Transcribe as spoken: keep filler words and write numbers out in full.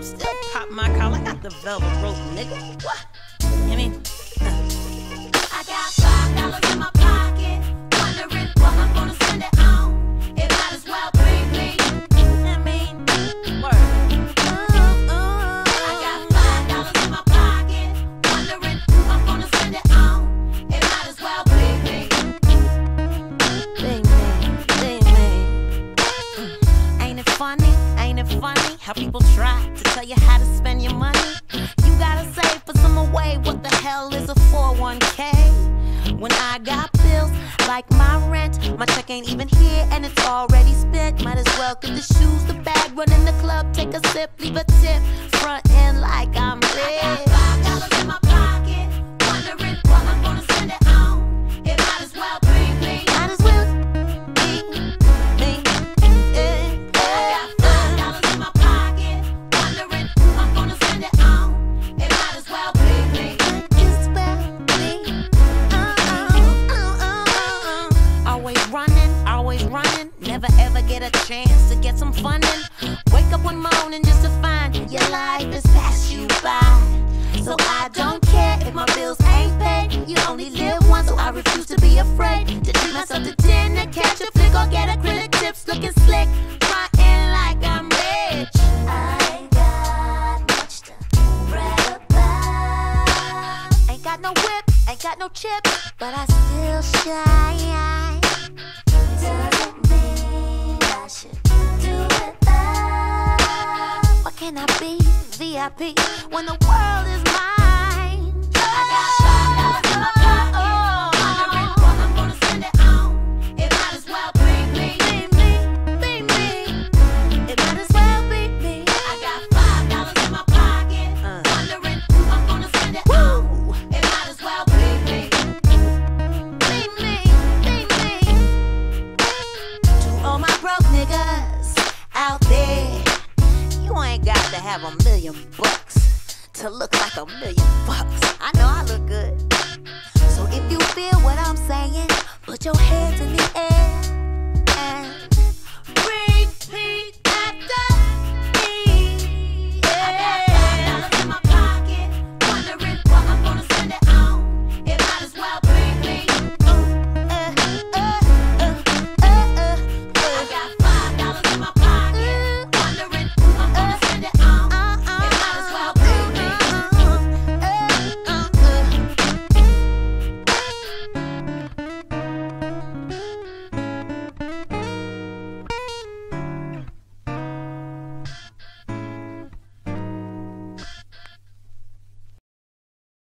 Still pop my collar, got the velvet rope, nigga. What? I mean, I got five dollars in my pocket, wondering what I'm gonna spend it on. It might as well bring me. I mean, word. I got five dollars in my pocket, wondering who I'm gonna spend it on. It might as well bring me. Bing me, bing me. Ain't it funny? Ain't it funny how people try to tell you how to spend your money? You gotta save for some away. What the hell is a four oh one K? When I got bills like my rent, my check ain't even here and it's already spent. Might as well get the shoes, the bag, run in the club, take a sip, leave a tip, front end like I'm I rich. got five dollars in my pocket, wondering what I'm gonna spend it on. It might as well bring me. Might as well be me. Eh, I got five dollars in my pocket, wondering who I'm gonna spend it on. It might as well bring me. Might as well be. Uh, uh, uh, uh, uh. Always running, always running. Never ever get a chance to get some funding. Wake up one morning just to find your life has passed you by. So I don't care if my bills ain't paid. You only live once, so I refuse to be afraid to treat myself to dinner, catch a flick, or get acrylic tips, looking slick, frontin' like I'm rich. I ain't got much to brag about. Ain't got no whip, ain't got no chips, but I still shine. Doesn't mean I should do without. What can I be? V I P when the world is mine. I got five dollars in my pocket, wondering what I'm gonna spend it on. It might as well bring me. Be me, be me. It might as well be me. I got five dollars in my pocket, Uh. wondering who I'm gonna spend it on. Woo! It might as well bring me. Be me, be me. To all my broke niggas out there, you ain't got to have a million bucks to look like a million bucks. I know I look good. So if you feel what I'm saying, put your hands in the air.